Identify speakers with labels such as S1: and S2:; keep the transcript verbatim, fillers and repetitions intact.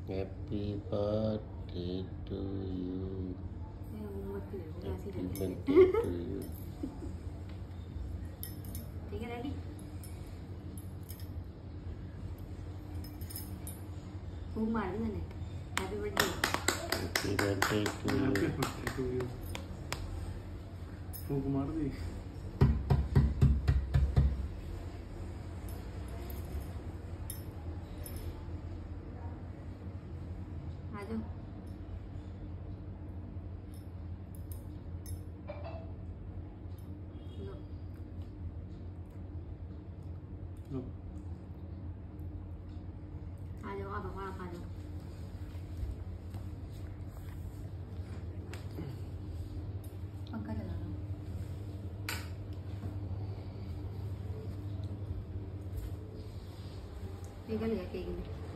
S1: Happy birthday to you, happy birthday to you.
S2: ठीक है daddy, फूक मार दी मैंने। Happy birthday,
S1: happy birthday to you,
S3: फूक मार दी।
S2: आ जाओ। लो
S3: लो
S2: आ जाओ, आप आप आ जाओ। पंखा चला लो। पिघल गया केक में।